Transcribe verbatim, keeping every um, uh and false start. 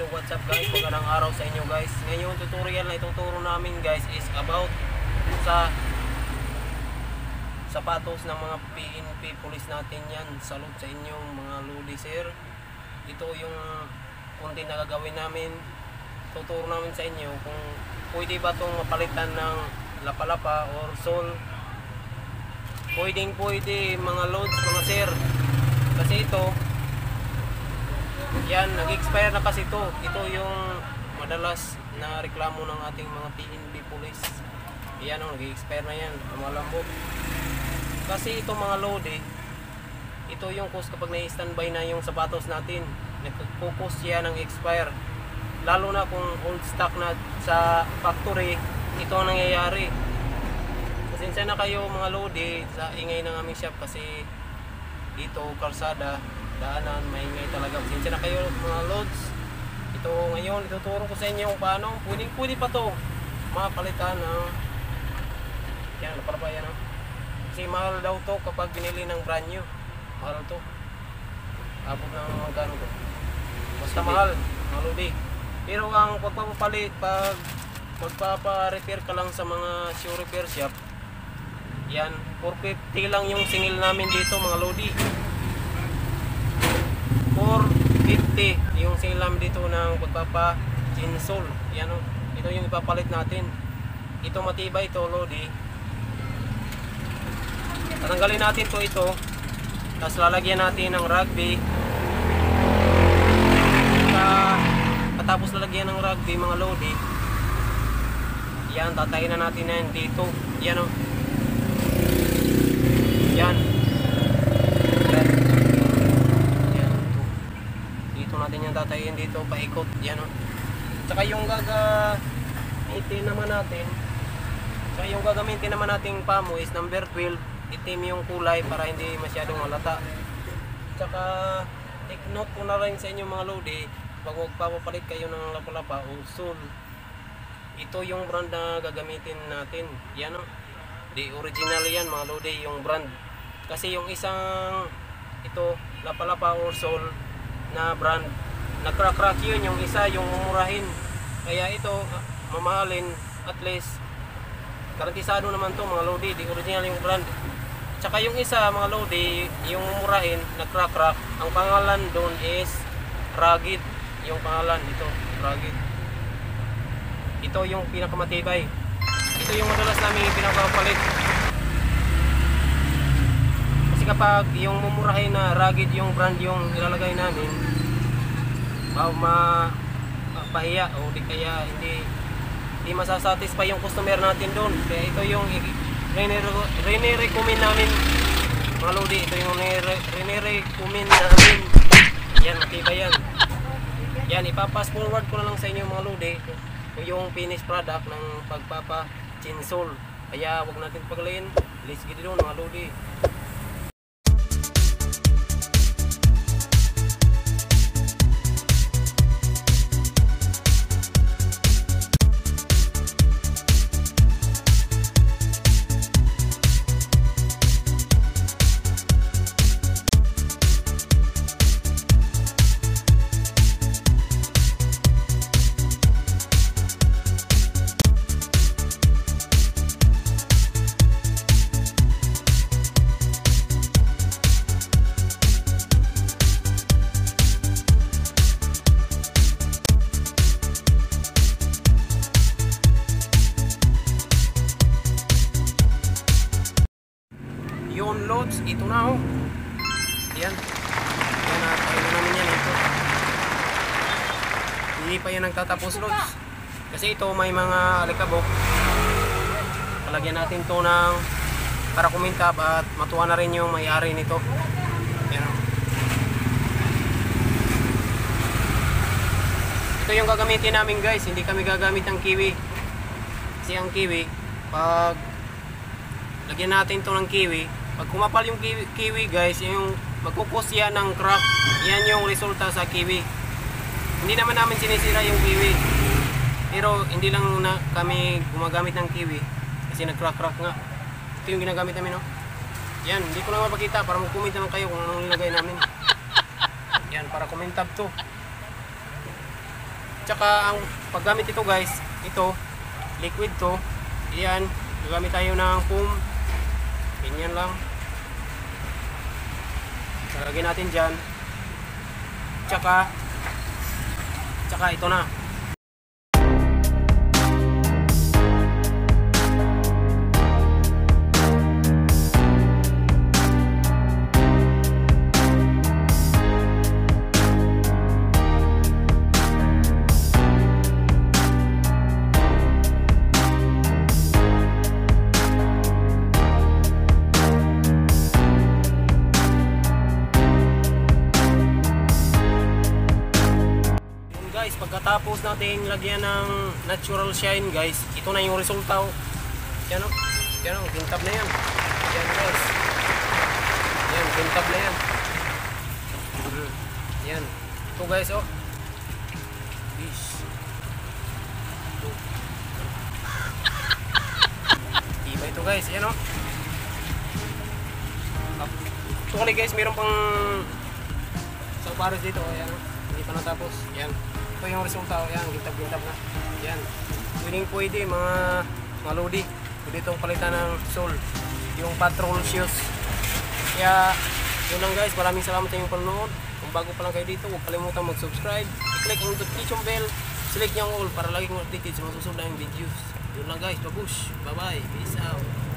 Hello, what's up guys? Magandang araw sa inyo guys. Ngayon tutorial na ituturo namin guys is about sa sapatos ng mga P N P police natin yan. Salute sa inyong mga lodi sir. Ito yung konti na gagawin namin. Tuturo namin sa inyo kung pwede ba itong mapalitan ng lapa-lapa or sole. Pwedeng pwede mga loads mga sir. Kasi ito yan, nag-expire na kasi ito. Ito yung madalas na reklamo ng ating mga P N P police. Yan o, nag-expire na yan, malambot. Kasi ito mga load eh, ito yung cause kapag na-standby na yung sapatos natin, nag-focus yan ng expire. Lalo na kung old stock na sa factory, ito ang nangyayari. Pasensya na kayo mga load eh, sa ingay ng aming shop kasi dito kalsada, daanan, maingay talaga. Pasensya na kayo mga loads. Ito ngayon, ituturo ko sa inyo kung paano pwede, pwede pa to mapalitan ng yan, napalapa yan oh. Kasi mahal daw to kapag binili ng brand new. Mahal to. Abot ng magkano to. Basta mahal, mahal di. Pero ang pagpapapalit, pag magpapa-repair ka lang sa mga shoe repair shop, yan, four fifty lang yung singil namin dito mga lodi. four fifty yung singil namin dito ng pagpapa insole. Yan o, ito yung ipapalit natin. Ito matibay ito lodi. Tatanggalin natin to ito, tapos lalagyan natin ng rugby. Katapos lalagyan ng rugby mga lodi, yan, tatayin na natin na yan dito. Yan o, yan. Yan. Yan. Dito natin yung tatayin dito, paikot. Yan o. Tsaka yung gagamitin naman natin, tsaka yung gagamitin naman nating pamo is number twelve. Itim yung kulay para hindi masyadong malata. Tsaka take note ko na rin sa inyo mga lodi, pag magpapapalit kayo ng lapa-lapa o sole, ito yung brand na gagamitin natin. Yan o, di original yan mga lodi, yung brand. Kasi yung isang ito lapa-lapa or sole na brand, nagcrack-crack yun, yung isa yung mumurahin. Kaya ito mamahalin, at least garantisado naman to mga lodi, di original yung brand. Tsaka yung isa mga lodi, yung mumurahin, nagcrack-crack, ang pangalan doon is rugged. Yung pangalan ito, rugged. Ito yung pinakamatibay. Ito yung madalas namin pinakapalit. Kasi kapag yung mumurahin na rugged yung brand yung ilalagay namin, baka mapahiya o di kaya hindi hindi masasatisfy yung customer natin doon. Kaya ito yung rene-recommend namin mga lodi. Ito yung rene-recommend namin. Yan, matibay yan. Yan, ipapass forward ko na lang sa inyo mga lodi yung finished product ng pagpapa chinsole. Kaya wag natin pagalayin. Let's get it on mga lodi. Yung loads, ito na oh. Yan. Yan na, tayo na namin yan ito. Hindi pa yan nagtatapos loads. Kasi ito may mga alikabok. Palagyan natin to ng para kumintab at matuwa na rin yung may-ari nito. Yan oh. Ito yung gagamitin namin guys. Hindi kami gagamit ng kiwi. Kasi ang kiwi, pag lagyan natin to ng kiwi, pag kumapal yung kiwi, kiwi guys, yung magkukos yan ng crack. Yan yung resulta sa kiwi. Hindi naman namin sinisira yung kiwi, pero hindi lang na kami gumagamit ng kiwi kasi nag-crack-crack nga. Ito yung ginagamit namin no. Yan, hindi ko lang mapakita para mag-comment naman kayo kung anong nilagay namin. Yan, para kumintab to. Tsaka ang paggamit ito guys, ito, liquid to. Yan, gagamit tayo ng foam. Ganyan lang. Lalagyan natin dyan. Tsaka, tsaka ito na. Guys, pagkatapos natin lagyan ng natural shine guys, ito na yung resulta. Yan o, yan o, gintab na yan. Yan guys, yan, gintab na yan. Yan, ito guys o. Bish. Iba ito guys, yan o. Actually guys, meron pang saparos dito, yan o. Hindi pa natapos, yan. Ito yung resulta, yan, gintab-gintab na. Yan. Pwedeng pwede, mga, mga lodi. Pwede itong palitan ng sole. Yung patrol shoes. Kaya, yun lang guys. Maraming salamat sa inyong panonood. Kung bago pa lang kayo dito, huwag kalimutan mag-subscribe. I-click ang notification bell. Select nyo all para laging updated sa mga susunod na videos. Yun lang guys, babush. Bye-bye. Peace out.